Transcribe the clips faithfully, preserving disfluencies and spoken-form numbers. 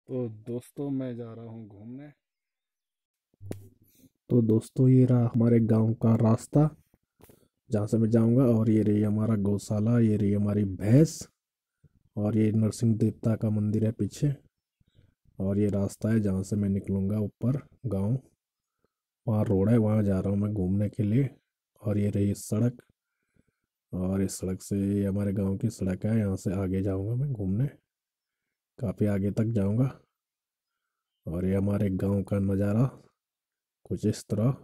तो दोस्तों मैं जा रहा हूँ घूमने। तो दोस्तों ये रहा हमारे गांव का रास्ता जहाँ से मैं जाऊंगा। और ये रही हमारा गौशाला, ये रही हमारी भैंस, और ये नरसिंह देवता का मंदिर है पीछे। और ये रास्ता है जहाँ से मैं निकलूंगा ऊपर गांव। वहाँ रोड है, वहाँ जा रहा हूँ मैं घूमने के लिए। और ये रही सड़क, और इस सड़क से, ये हमारे गांव की सड़क है, यहाँ से आगे जाऊंगा मैं घूमने, काफ़ी आगे तक जाऊंगा। और ये हमारे गांव का नज़ारा कुछ इस तरह।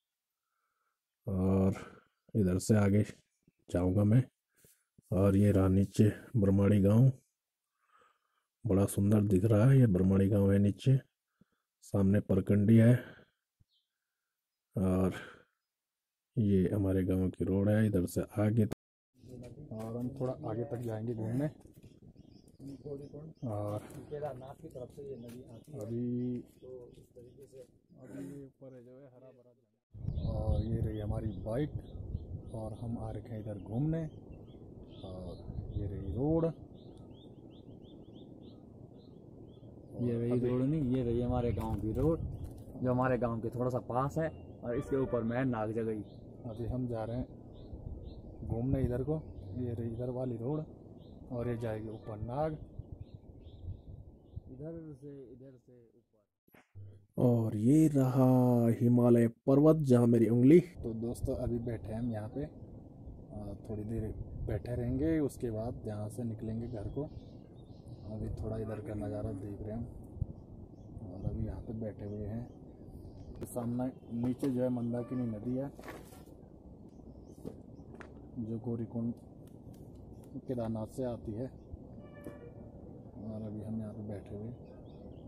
और इधर से आगे जाऊंगा मैं। और ये रहा नीचे बरमाड़ी गांव, बड़ा सुंदर दिख रहा है। ये बरमाड़ी गांव है नीचे, सामने परकंडी है। और ये हमारे गांव की रोड है, इधर से आगे। और हम थोड़ा आगे तक जाएंगे घूमने। और केदारनाथ की तरफ से ये नदी आती है, अभी तो इस तरीके से। अभी ये ऊपर है जो है हरा भरा जंगल। और ये रही हमारी बाइक, और हम आ रखे हैं इधर घूमने। और ये रही रोड। ये और रही अभी रोड नहीं, ये रही हमारे गांव की रोड, जो हमारे गांव के थोड़ा सा पास है। और इसके ऊपर में है नाग जगही। अभी हम जा रहे हैं घूमने इधर को। ये रही इधर वाली रोड, और ये जाएगी ऊपर नाग। इधर से इधर से ऊपर। और ये रहा हिमालय पर्वत जहाँ मेरी उंगली। तो दोस्तों अभी बैठे हैं हम यहाँ पे, आ, थोड़ी देर बैठे रहेंगे, उसके बाद यहाँ से निकलेंगे घर को। अभी थोड़ा इधर का नज़ारा देख रहे हैं हम। और अभी यहाँ पे बैठे हुए हैं। तो सामने नीचे जो है मंदाकिनी नदी है, जो गौरीकुंड केदारनाथ से आती है। और अभी हम यहाँ पे बैठे हुए हैं।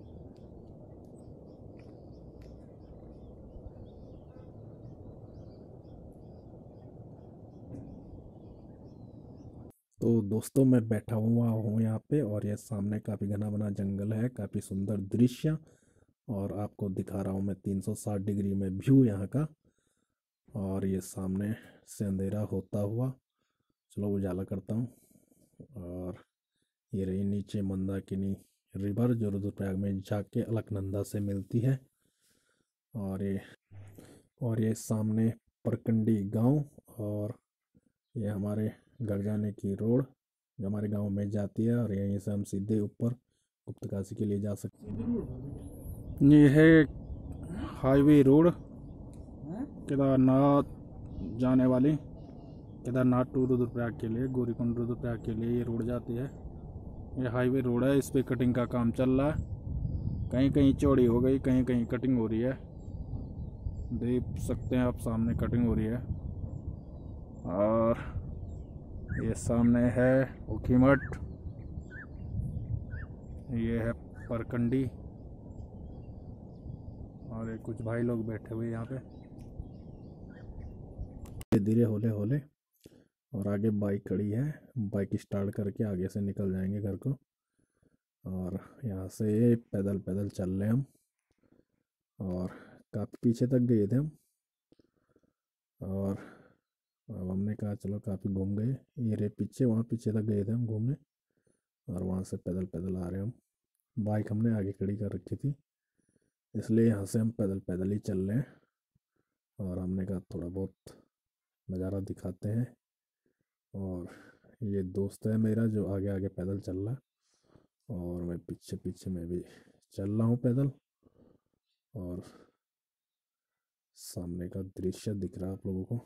तो दोस्तों मैं बैठा हुआ हूँ यहाँ पे, और ये सामने काफ़ी घना बना जंगल है, काफ़ी सुंदर दृश्य। और आपको दिखा रहा हूँ मैं तीन सौ साठ डिग्री में व्यू यहाँ का। और ये सामने से अंधेरा होता हुआ, चलो उजाला करता हूँ। और ये रही नीचे मंदाकिनी रिवर, जो रुद्रप्रयाग में जाके अलकनंदा से मिलती है। और ये और ये सामने परकंडी गांव। और ये हमारे घर जाने की रोड जो हमारे गांव में जाती है। और यहीं से हम सीधे ऊपर गुप्तकाशी के लिए जा सकते हैं। ये है हाईवे रोड, केदारनाथ जाने वाली। केदारनाथ टू रुद्रप्रयाग के लिए, गौरीकुंड रुद्रप्रयाग के लिए ये रोड जाती है। ये हाईवे रोड है, इस पे कटिंग का काम चल रहा है। कहीं कहीं चौड़ी हो गई, कहीं कहीं कटिंग हो रही है। देख सकते हैं आप, सामने कटिंग हो रही है। और ये सामने है ऊखीमठ, ये है परकंडी। और ये कुछ भाई लोग बैठे हुए यहाँ पे, धीरे धीरे होले होले। और आगे बाइक खड़ी है, बाइक स्टार्ट करके आगे से निकल जाएंगे घर को। और यहाँ से पैदल पैदल चल रहे हम। और काफ़ी पीछे तक गए थे हम। और अब हमने कहा चलो काफ़ी घूम गए, ये रे पीछे, वहाँ पीछे तक गए थे हम घूमने। और वहाँ से पैदल पैदल आ रहे हम। बाइक हमने आगे खड़ी कर रखी थी, इसलिए यहाँ से हम पैदल पैदल ही चल रहे हैं। और हमने कहा थोड़ा बहुत नज़ारा दिखाते हैं। और ये दोस्त है मेरा जो आगे आगे पैदल चल रहा है, और मैं पीछे पीछे मैं भी चल रहा हूँ पैदल। और सामने का दृश्य दिख रहा है आप लोगों को।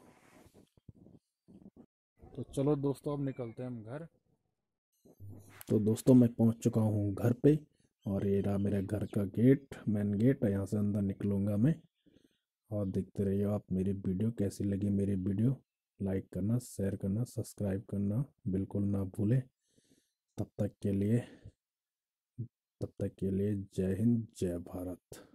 तो चलो दोस्तों अब निकलते हैं हम घर। तो दोस्तों मैं पहुंच चुका हूँ घर पे। और ये रहा मेरे घर का गेट, मेन गेट। यहाँ से अंदर निकलूंगा मैं। और देखते रहिए आप मेरी वीडियो। कैसी लगी मेरी वीडियो, लाइक करना, शेयर करना, सब्सक्राइब करना बिल्कुल ना भूलें। तब तक के लिए तब तक के लिए जय हिंद, जय भारत।